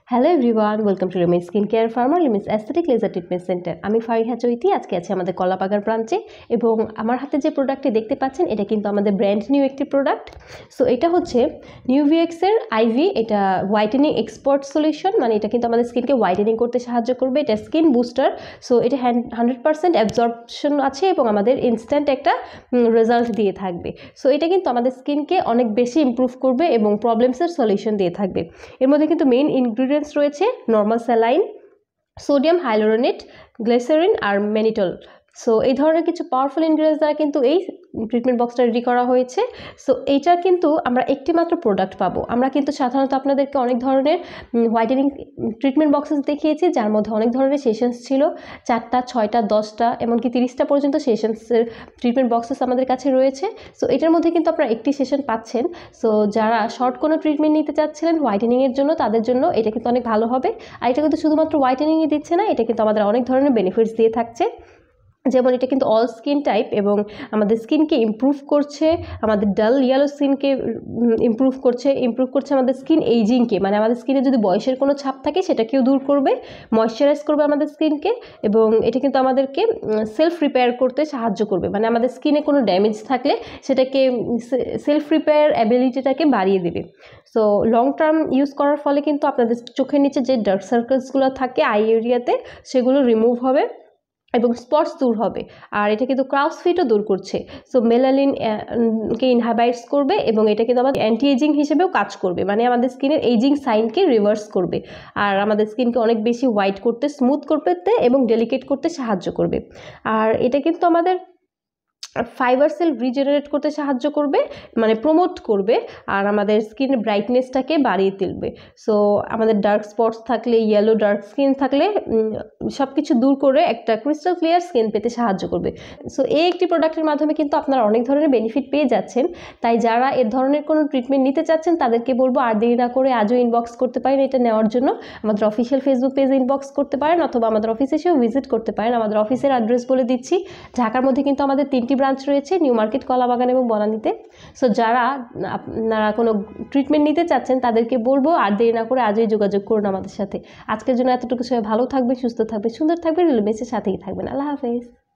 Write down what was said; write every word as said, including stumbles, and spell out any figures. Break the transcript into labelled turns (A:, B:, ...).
A: Hello everyone, welcome to Limis skin care ফার্মার Limis aesthetic laser treatment centre. আমি ফারিহা চৈতি, আজকে আছে আমাদের কলাবাগান ব্রাঞ্চে এবং আমার হাতে যে প্রোডাক্টটি দেখতে পাচ্ছেন এটা কিন্তু আমাদের ব্র্যান্ড নিউ একটি প্রোডাক্ট। সো এটা হচ্ছে নিউভিএক্সের আইভি, এটা হোয়াইটেনিং এক্সপার্ট সলিউশন, মানে এটা কিন্তু আমাদের স্কিনকে হোয়াইটেনিং করতে সাহায্য করবে। এটা স্কিন বুস্টার, সো এটা হান্ড্রেড পার্সেন্ট অ্যাবজর্পশন আছে এবং আমাদের ইনস্ট্যান্ট একটা রেজাল্ট দিয়ে থাকবে। সো এটা কিন্তু আমাদের স্কিনকে অনেক বেশি ইমপ্রুভ করবে এবং প্রবলেমসের সলিউশন দিয়ে থাকবে। এর মধ্যে কিন্তু মেইন ইনগ্রিডিয়েন্টস রয়েছে normal saline, sodium hyaluronate, glycerin আর ম্যানিটল। সো এই ধরনের কিছু পাওয়ারফুল ইনগ্রিডিয়েন্টস দ্বারা কিন্তু এই ট্রিটমেন্ট বক্সটা রেডি করা হয়েছে। সো এইটার কিন্তু আমরা একটি মাত্র প্রোডাক্ট পাবো। আমরা কিন্তু সাধারণত আপনাদেরকে অনেক ধরনের হোয়াইটেনিং ট্রিটমেন্ট বক্সেস দেখিয়েছি, যার মধ্যে অনেক ধরনের সেশনস ছিল, চারটা, ছয়টা, দশটা, এমনকি তিরিশটা পর্যন্ত সেশনসের ট্রিটমেন্ট বক্সেস আমাদের কাছে রয়েছে। সো এটার মধ্যে কিন্তু আপনারা একটি সেশন পাচ্ছেন। সো যারা শর্ট কোনো ট্রিটমেন্ট নিতে চাচ্ছিলেন হোয়াইটেনিংয়ের জন্য, তাদের জন্য এটা কিন্তু অনেক ভালো হবে। আর এটা কিন্তু শুধুমাত্র হোয়াইটেনিংই দিচ্ছে না, এটা কিন্তু আমাদের অনেক ধরনের বেনিফিটস দিয়ে থাকছে। যেমন এটা কিন্তু অল স্কিন টাইপ এবং আমাদের স্কিনকে ইমপ্রুভ করছে, আমাদের ডাল ইয়েলো স্কিনকে ইমপ্রুভ করছে, ইমপ্রুভ করছে আমাদের স্কিন এইজিংকে, মানে আমাদের স্কিনে যদি বয়সের কোনো ছাপ থাকে সেটাকেও দূর করবে, ময়শ্চারাইজ করবে আমাদের স্কিনকে, এবং এটা কিন্তু আমাদেরকে সেলফ রিপেয়ার করতে সাহায্য করবে, মানে আমাদের স্কিনে কোনো ড্যামেজ থাকলে সেটাকে সেলফ রিপেয়ার অ্যাবিলিটিটাকে বাড়িয়ে দেবে। সো লং টার্ম ইউজ করার ফলে কিন্তু আপনাদের চোখের নিচে যে ডার্ক সার্কেলসগুলো থাকে আই এরিয়াতে, সেগুলো রিমুভ হবে এবং স্পটস দূর হবে। আর এটা কিন্তু ক্রাউস ফিটও দূর করছে। সো মেলানিন কে ইনহাইবাইটস করবে এবং এটা কিন্তু আমাদের অ্যান্টি এজিং হিসেবেও কাজ করবে, মানে আমাদের স্কিনের এজিং সাইনকে রিভার্স করবে আর আমাদের স্কিনকে অনেক বেশি হোয়াইট করতে, স্মুথ করতে এবং ডেলিকেট করতে সাহায্য করবে। আর এটা কিন্তু আমাদের ফাইবার সেল রিজেনারেট করতে সাহায্য করবে, মানে প্রমোট করবে, আর আমাদের স্কিনের ব্রাইটনেসটাকে বাড়িয়ে তুলবে। সো আমাদের ডার্ক স্পটস থাকলে, ইয়েলো ডার্ক স্কিন থাকলে সব কিছু দূর করে একটা ক্রিস্টাল ক্লিয়ার স্কিন পেতে সাহায্য করবে। সো এই একটি প্রোডাক্টের মাধ্যমে কিন্তু আপনারা অনেক ধরনের বেনিফিট পেয়ে যাচ্ছেন। তাই যারা এর ধরনের কোনো ট্রিটমেন্ট নিতে চাচ্ছেন তাদেরকে বলবো আর দেরি না করে আজও ইনবক্স করতে পারেন এটা নেওয়ার জন্য। আমাদের অফিসিয়াল ফেসবুক পেজে ইনবক্স করতে পারেন অথবা আমাদের অফিসে এসেও ভিজিট করতে পারেন। আমাদের অফিসের অ্যাড্রেস বলে দিচ্ছি, ঢাকার মধ্যে কিন্তু আমাদের তিনটি ব্রাঞ্চ রয়েছে, নিউ মার্কেট, কলাবাগান এবং বনানীতে। সো যারা আপনারা কোনো ট্রিটমেন্ট নিতে চাচ্ছেন তাদেরকে বলবো আর দেরি না করে আজই যোগাযোগ করুন আমাদের সাথে। আজকের জন্য এতটুকু, সবাই ভালো থাকবে, সুস্থ থাকবে, সুন্দর থাকবে, লিমিসের সাথেই থাকবেন। আল্লাহ হাফেজ।